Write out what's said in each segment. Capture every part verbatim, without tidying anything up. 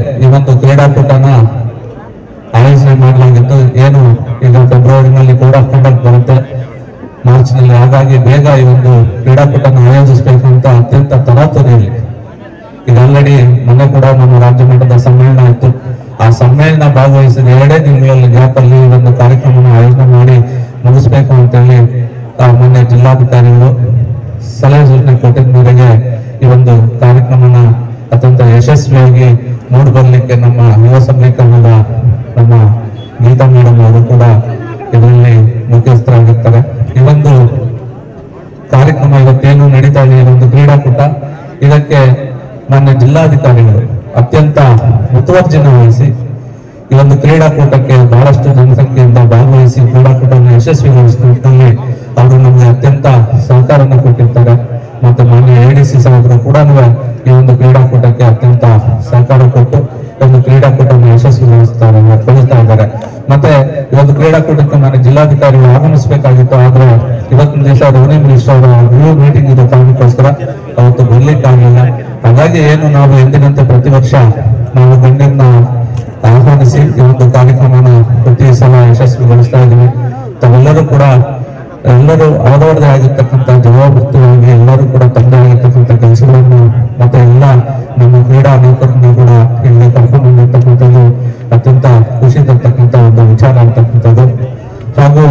ಈ ಒಂದು ಕ್ರೀಡಾಕೂಟನ ಆಯೋಜನೆ ಮಾಡಲಾಗಿತ್ತು. ಏನು ಈಗ ಫೆಬ್ರವರಿನಲ್ಲಿ ಕೋಡ್ ಆಫ್ ಕಂಡಕ್ಟ್ ಬರುತ್ತೆ ಮಾರ್ಚ್ ನಲ್ಲಿ, ಹಾಗಾಗಿ ಬೇಗ ಈ ಒಂದು ಕ್ರೀಡಾಕೂಟನ ಆಯೋಜಿಸಬೇಕು ಅಂತ ಅತ್ಯಂತ ತರಾತುರಿಯಲ್ಲಿ ಈಗ ಆಲ್ರೆಡಿ ಮೊನ್ನೆ ಕೂಡ ನಮ್ಮ ರಾಜ್ಯ ಮಟ್ಟದ ಸಮ್ಮೇಳನ ಆಯ್ತು. ಆ ಸಮ್ಮೇಳನ ಭಾಗವಹಿಸಿದ ಎರಡೇ ತಿಂಗಳಲ್ಲಿ ಗ್ಯಾಪ್ ಅಲ್ಲಿ ಈ ಒಂದು ಕಾರ್ಯಕ್ರಮನ ಆಯೋಜನೆ ಮಾಡಿ ಮುಗಿಸ್ಬೇಕು ಅಂತೇಳಿ ಮೊನ್ನೆ ಜಿಲ್ಲಾಧಿಕಾರಿಗಳು ಸಲಹೆ ಸೂಚನೆ ಕೊಟ್ಟಿದ ಮೇರೆಗೆ ಈ ಒಂದು ಕಾರ್ಯಕ್ರಮನ ಅತ್ಯಂತ ಯಶಸ್ವಿಯಾಗಿ ಮೂಡಿ ಬರ್ಲಿಕ್ಕೆ ನಮ್ಮ ಯುವ ಸಬಲೀಕರಣದ ನಮ್ಮ ಗೀತಾ ಮೇಡಮ್ ಅವರು ಕೂಡ ಇದರಲ್ಲಿ ಮುಖ್ಯಸ್ಥರಾಗಿರ್ತಾರೆ. ಈ ಒಂದು ಕಾರ್ಯಕ್ರಮ ಇವತ್ತೇನು ನಡೀತಾ ಇದೆ, ಈ ಒಂದು ಕ್ರೀಡಾಕೂಟ, ಇದಕ್ಕೆ ಮಾನ್ಯ ಜಿಲ್ಲಾಧಿಕಾರಿಗಳು ಅತ್ಯಂತ ಮುತುವರ್ಜಿನ ವಹಿಸಿ ಈ ಒಂದು ಕ್ರೀಡಾಕೂಟಕ್ಕೆ ಬಹಳಷ್ಟು ಜನಸಂಖ್ಯೆಯಿಂದ ಭಾಗವಹಿಸಿ ಕ್ರೀಡಾಕೂಟವನ್ನು ಯಶಸ್ವಿಗೊಳಿಸಿದಲ್ಲಿ ಅವರು ನಮಗೆ ಅತ್ಯಂತ ಸಹಕಾರವನ್ನು ಕೊಟ್ಟಿರ್ತಾರೆ. ಮತ್ತೆ ಮಾನ್ಯ ಎಡಿಸಿ ಸಾಹೇಬರು ಕೂಡ ಈ ಒಂದು ಕ್ರೀಡಾಕೂಟಕ್ಕೆ ಅತ್ಯಂತ ಸಹಕಾರ ಕೊಟ್ಟು ಒಂದು ಕ್ರೀಡಾಕೂಟವನ್ನು ಯಶಸ್ವಿಗೊಳಿಸ್ತಾರೆ ಕೊಡಿಸ್ತಾ ಇದ್ದಾರೆ. ಮತ್ತೆ ಈ ಒಂದು ಕ್ರೀಡಾಕೂಟಕ್ಕೆ ಮಾನ್ಯ ಜಿಲ್ಲಾಧಿಕಾರಿಗಳು ಆಗಮಿಸಬೇಕಾಗಿತ್ತು, ಆದ್ರೆ ಇವತ್ತಿನ ದಿವಸ ರೆವಿನ್ಯೂ ಮಿನಿಸ್ಟರ್ ಅವರ ರಿವ್ಯೂ ಮೀಟಿಂಗ್ ಇದೆ ಕಾರಣಕ್ಕೋಸ್ಕರ ಅವತ್ತು ಬರ್ಲಿಕ್ಕಾಗಲಿಲ್ಲ. ಹಾಗಾಗಿ ಏನು ನಾವು ಎಂದಿನಂತೆ ಪ್ರತಿ ವರ್ಷ ನಾವು ಗಣ್ಯರನ್ನ ಆಹ್ವಾನಿಸಿ ಈ ಒಂದು ಕಾರ್ಯಕ್ರಮನ ಪ್ರತಿ ಸಲ ಯಶಸ್ವಿಗೊಳಿಸ್ತಾ ಇದ್ದೀವಿ. ತಾವೆಲ್ಲರೂ ಕೂಡ ಎಲ್ಲರೂ ಅವರವರದೇ ಆಗಿರ್ತಕ್ಕಂಥ ಜವಾಬ್ದಾರಿಯಾಗಿ ಎಲ್ಲರೂ ಕೂಡ ತಂದೆ ಆಗಿರ್ತಕ್ಕಂಥ ಕೆಲಸಗಳನ್ನು ಮತ್ತೆ ಎಲ್ಲ ನಮ್ಮ ಕ್ರೀಡಾ ನೌಕರರನ್ನು ಕೂಡ ಇಲ್ಲಿ ಕರ್ಕೊಂಡು ಬಂದಿರ್ತಕ್ಕಂಥದ್ದು ಅತ್ಯಂತ ಖುಷಿ ತರ್ತಕ್ಕಂಥ ಒಂದು ವಿಚಾರ ಅಂತಕ್ಕಂಥದ್ದು. ಹಾಗೂ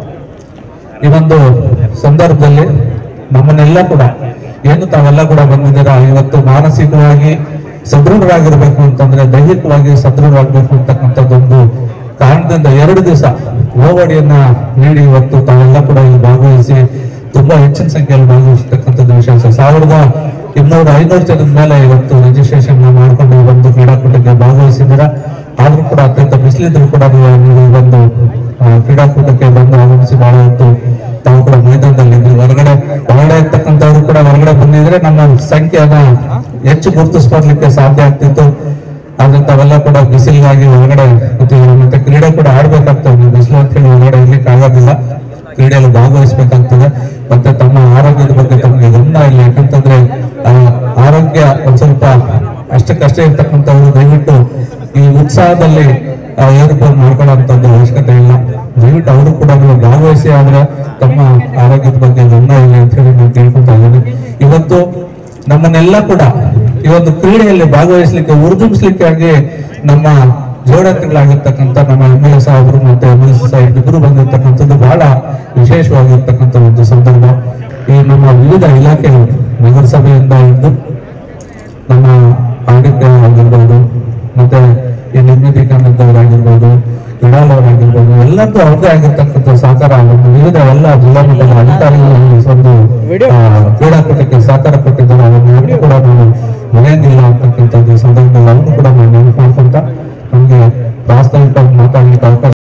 ಈ ಒಂದು ಸಂದರ್ಭದಲ್ಲಿ ನಮ್ಮನ್ನೆಲ್ಲ ಕೂಡ ಏನು ತಾವೆಲ್ಲ ಕೂಡ ಬಂದಿದ್ದೀರಾ, ಇವತ್ತು ಮಾನಸಿಕವಾಗಿ ಸದೃಢರಾಗಿರ್ಬೇಕು ಅಂತಂದ್ರೆ ದೈಹಿಕವಾಗಿ ಸದೃಢರಾಗಬೇಕು ಅಂತಕ್ಕಂಥದ್ದೊಂದು ಕಾರಣದಿಂದ ಎರಡು ದಿವಸ ಓವಡಿಯನ್ನ ನೀಡಿ ಇವತ್ತು ತಾವೆಲ್ಲ ಕೂಡ ಇಲ್ಲಿ ಭಾಗವಹಿಸಿ ತುಂಬಾ ಹೆಚ್ಚಿನ ಸಂಖ್ಯೆಯಲ್ಲಿ ಭಾಗವಹಿಸತಕ್ಕಂಥದ್ದು ವಿಶೇಷ. ಸಾವಿರದ ಇನ್ನೂರ ಐನೂರು ಜನದ ಮೇಲೆ ಇವತ್ತು ರಿಜಿಸ್ಟ್ರೇಷನ್ ಮಾಡ್ಕೊಂಡು ಒಂದು ಕ್ರೀಡಾಕೂಟಕ್ಕೆ ಭಾಗವಹಿಸಿದ್ದೀರ. ಆದ್ರೂ ಕೂಡ ಅತ್ಯಂತ ಬಿಸಿಲಿದ್ರು ಕೂಡ ನೀವು ಈ ಒಂದು ಕ್ರೀಡಾಕೂಟಕ್ಕೆ ಬಂದು ಆಗಮಿಸಿ ಬಹಳ ಹೊತ್ತು ತಾವು ಕೂಡ ಮೈದಾನದಲ್ಲಿ ಹೊರಗಡೆ ಹೊರಗಡೆ ಇರ್ತಕ್ಕಂಥವ್ರು ಕೂಡ ಹೊರಗಡೆ ಬಂದಿದ್ರೆ ನಮ್ಮ ಸಂಖ್ಯೆಯನ್ನ ಹೆಚ್ಚು ಗುರುತಿಸ್ಕೊಡ್ಲಿಕ್ಕೆ ಸಾಧ್ಯ ಆಗ್ತಿತ್ತು. ಆದ್ರೆ ತಾವೆಲ್ಲ ಕೂಡ ಬಿಸಿಲಿಗಾಗಿ ಹೊರಗಡೆ ಕೂತಿದ್ರು. ಮತ್ತೆ ಕ್ರೀಡೆ ಕೂಡ ಆಡ್ಬೇಕಾಗ್ತದೆ, ನೀವು ಬಿಸಿಲು ಅಂತ ಹೇಳಿ ಹೊರಗಡೆ ಇರ್ಲಿಕ್ಕೆ ಆಗೋದಿಲ್ಲ, ಕ್ರೀಡೆಯಲ್ಲಿ ಭಾಗವಹಿಸ್ಬೇಕಾಗ್ತದೆ. ಮತ್ತೆ ತಮ್ಮ ಆರೋಗ್ಯದ ಬಗ್ಗೆ ತಮಗೆ ಗಮನ ಇಲ್ಲ, ಯಾಕಂತಂದ್ರೆ ಆರೋಗ್ಯ ಒಂದ್ ಸ್ವಲ್ಪ ಅಷ್ಟಕ್ಕಷ್ಟೇ ಇರ್ತಕ್ಕಂಥವ್ರು ದಯವಿಟ್ಟು ಈ ಉತ್ಸಾಹದಲ್ಲಿ ಏರ್ಪಾಡು ಮಾಡ್ಕೊಳ್ಳೋಂಥದ್ದು ಅವಶ್ಯಕತೆ ಇಲ್ಲ. ದಯವಿಟ್ಟು ಅವರು ಕೂಡ ನೀವು ಭಾಗವಹಿಸಿ, ಆದ್ರೆ ತಮ್ಮ ಆರೋಗ್ಯದ ಬಗ್ಗೆ ಗಮನ ಇಲ್ಲ ಅಂತ ಹೇಳಿ ನಾನು ಕೇಳ್ಕೊತಾ ಇದ್ದೀನಿ. ಇವತ್ತು ನಮ್ಮನ್ನೆಲ್ಲ ಕೂಡ ಈ ಒಂದು ಕ್ರೀಡೆಯಲ್ಲಿ ಭಾಗವಹಿಸ್ಲಿಕ್ಕೆ ಉರ್ದುಂಬಿಸ್ಲಿಕ್ಕೆ ಆಗಿ ನಮ್ಮ ಜೋಡತೆಗಳಾಗಿರ್ತಕ್ಕಂಥ ನಮ್ಮ ಎಂ ಎಲ್ ಎ ಸಾಹೇಬರು ಮತ್ತೆ ಎಂ ಎಲ್ ಸಿ ಸಾಹೇಬ್ ಇಬ್ಬರು ಬಂದಿರ್ತಕ್ಕಂಥದ್ದು ಬಹಳ ವಿಶೇಷವಾಗಿರ್ತಕ್ಕಂಥ ಒಂದು ಸಂದರ್ಭ. ಈ ನಮ್ಮ ವಿವಿಧ ಇಲಾಖೆಗಳು ನಗರಸಭೆಯಿಂದ ಇದ್ದು ನಮ್ಮ ಆಡಳಿತ ಆಗಿರ್ಬೋದು, ಮತ್ತೆ ಈ ನಿರ್ಮಿತೀಕರಣದವರಾಗಿರ್ಬೋದು, ಕ್ರೀಡಾಲವರಾಗಿರ್ಬೋದು, ಎಲ್ಲದೂ ಅವ್ರದೇ ಆಗಿರ್ತಕ್ಕಂಥ ಸಹಕಾರ ಒಂದು ವಿವಿಧ ಎಲ್ಲ ಜಿಲ್ಲಾ ಮಟ್ಟದ ಅಧಿಕಾರಿಗಳು ಒಂದು ಕ್ರೀಡಾಕೂಟಕ್ಕೆ ಸಹಕಾರ ಕೊಟ್ಟಿದ್ದಾರೆ. ಅದನ್ನು ಕೂಡ ನಾವು ಮರೆಯಂಗಿಲ್ಲ ಅಂತಕ್ಕಂಥ